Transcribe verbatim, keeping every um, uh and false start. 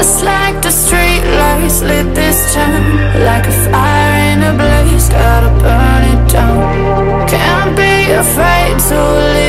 Just like the street lights lit this town, like a fire in a blaze, gotta burn it down. Can't be afraid to leave